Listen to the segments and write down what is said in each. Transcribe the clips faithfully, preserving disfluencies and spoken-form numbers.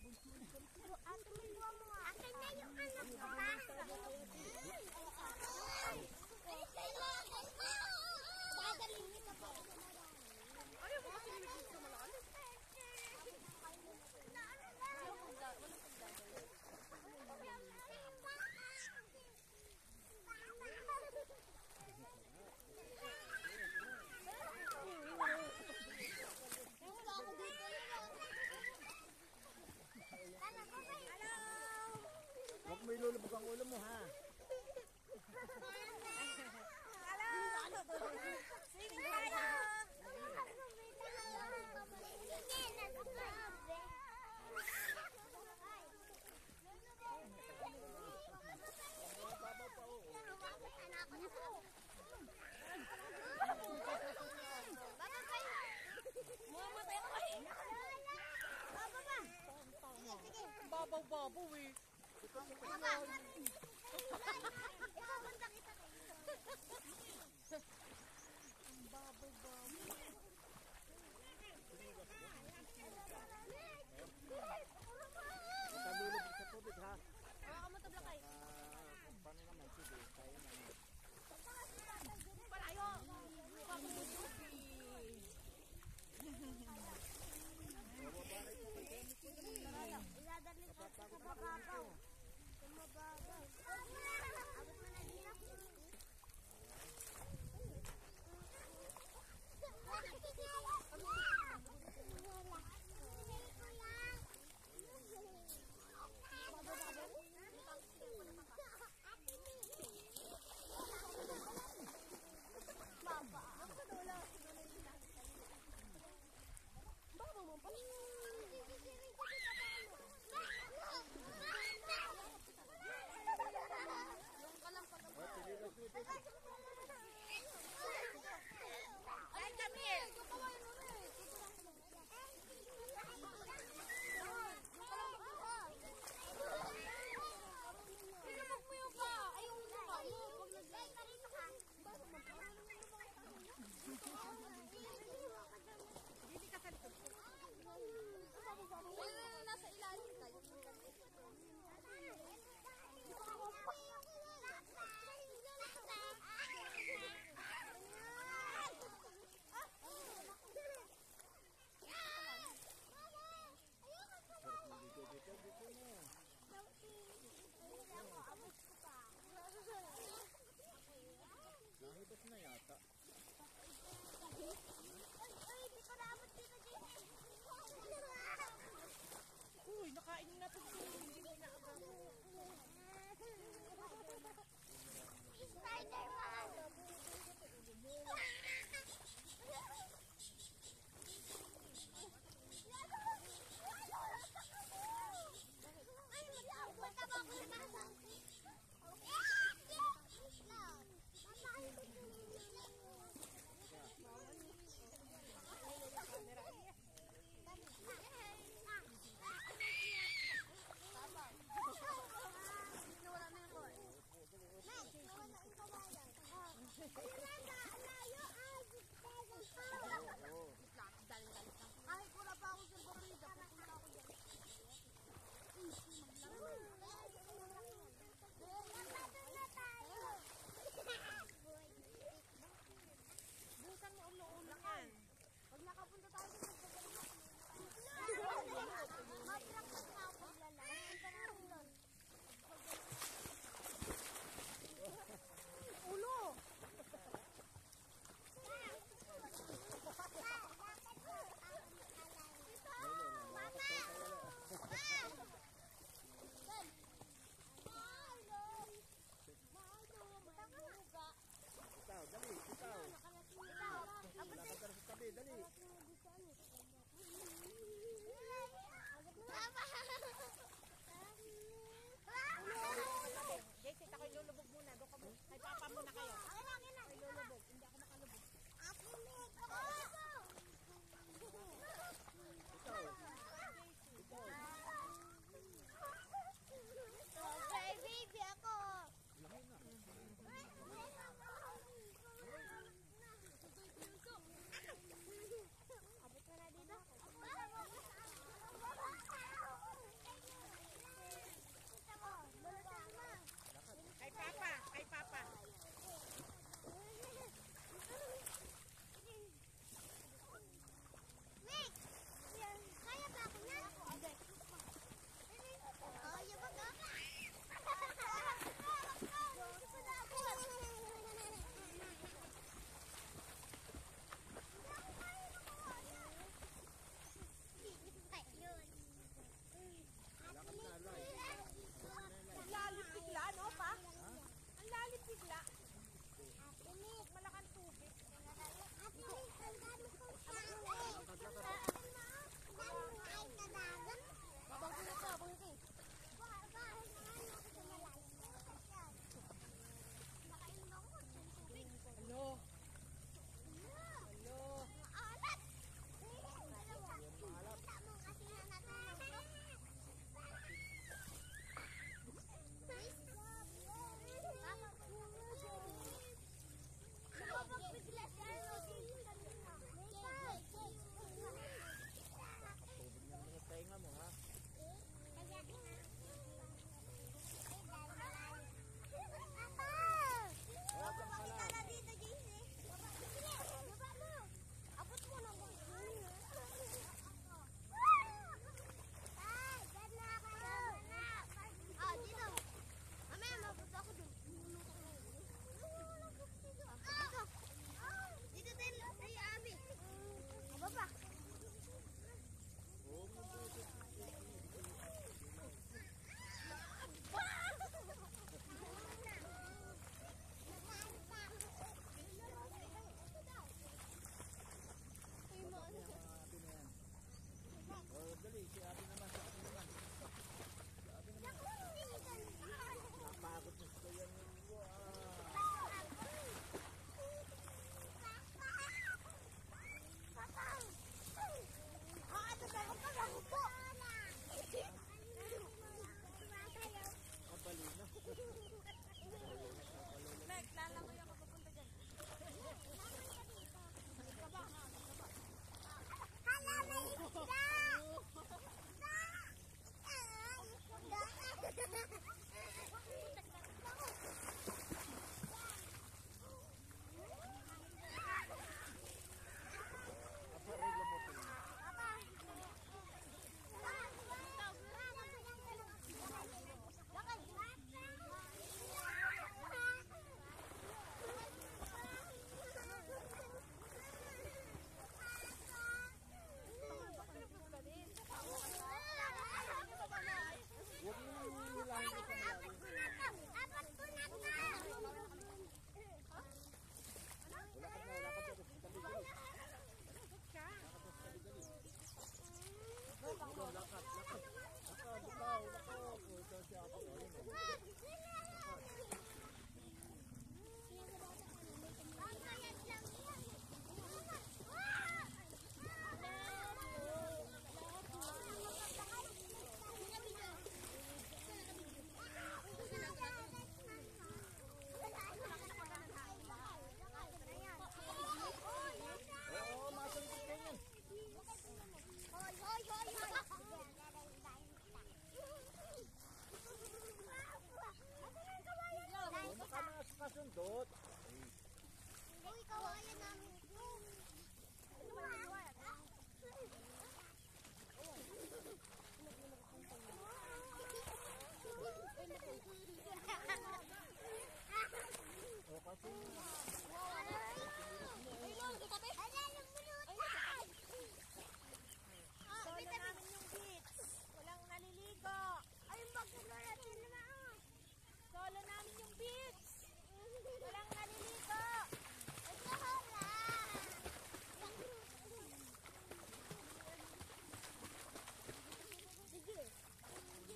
Ate, may luwa mo nga. Akin na yung anak ko ba? Dadalhin ka pa. Ayaw mo kasi lumikit sa malalim. Huwag mo ilulubog ang ulo mo, ha? Hello! Sige tayo! Babaw-babaw eh. Ikaw banta kita kayo. Ang babaw-babaw. Ikalulubog sa tubig, ha? Baka mo tabla kayo. Ah, paano naman? Sige, tayo naman. Palayo! Iladali ka sa mababaw. Sa mababaw. Abot mo na din ako. Ay, come here! Pinamag mo yung ka. Ay, yung mukha mo. Pag nag-ay ka rito ka. Hindi ka sa likod. Wala na nasa ilalim tayo. Dito, dito, dito na. Nahibot na yata. Ay, hindi ko naabot dito dito. Uy, nakain na ito. Hindi mo naagang. Spider-Man! Ay, mag-aabot ako ako na nasa. Nawala na yung boy. Meg, nawala na yung kawalan. Daling-daling lang. Ay, wala pa ako sa Borrida. Pupunta ako dyan. Magpapin na tayo. Bukan mo ulo-ulo yan. Pag nakapunta tayo sa Borrida. Mag-practice na ako maglalaro. Punta natin doon. Ulo! Ikaw, dali, ikaw. Lakad ka na sa tabi, dali. Jaycee, ako'y lulubog muna. Doon ka muna. Kay papa muna kayo. Ako'y lulubog. Hindi ako makalubog. Ikaw. Ikaw. Okay, baby ako. Lahat na. Pindot. Uy, kawayan namin ito. Ano ba ang kawayan? O kasi, Ay, Lord, katabi. Ay, yung bulutan. Solo namin yung beach. Walang naliligo. Ay, yung magkakaratin naman. Solo namin yung beach. Walang naliligo. Ay, kahala. Sige. Sige.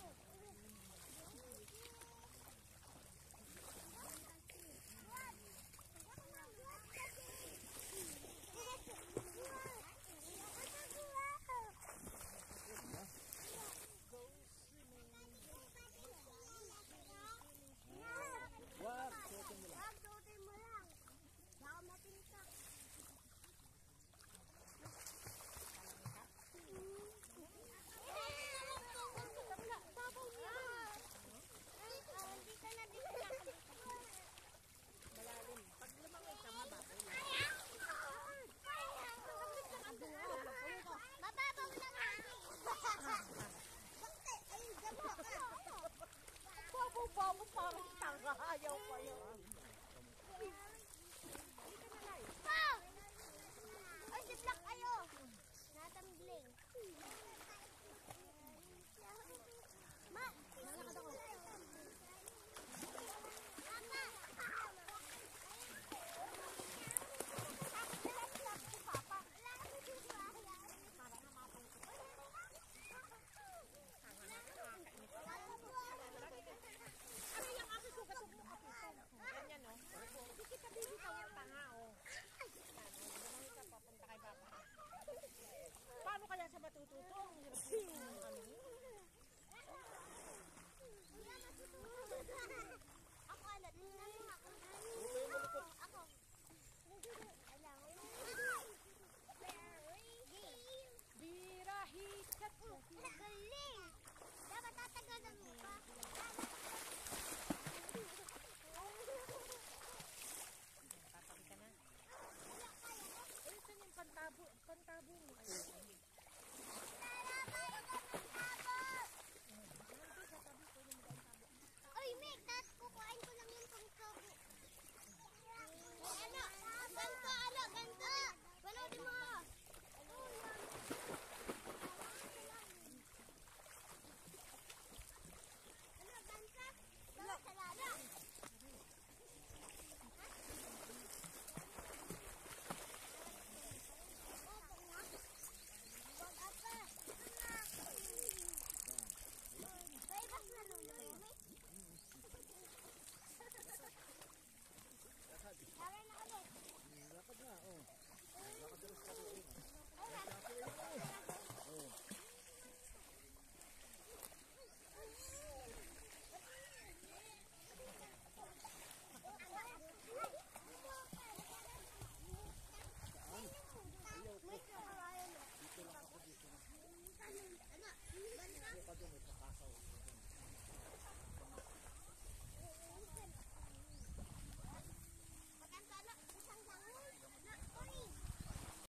wag, suotin mo lang. Wag, suotin mo lang. Baka matintak. Dito na, dito na. Malalim. Pag lumangoy ka, mababaw lang. Mababaw lang ha. Bakit? Ay, ganda ka. Babo-babo parang tanga. Ayaw ko yun. Pa! Ay, si Black ayo. Natambling. Ma! Nalakad ako. Mama! Ano yung aking sugat mo kapitan? Ganyan, no? Hindi kita bibitaw yung tanga, oh. Lumangoy ka, papunta kay Papa. Paano kaya siya matututong? Hirap yun.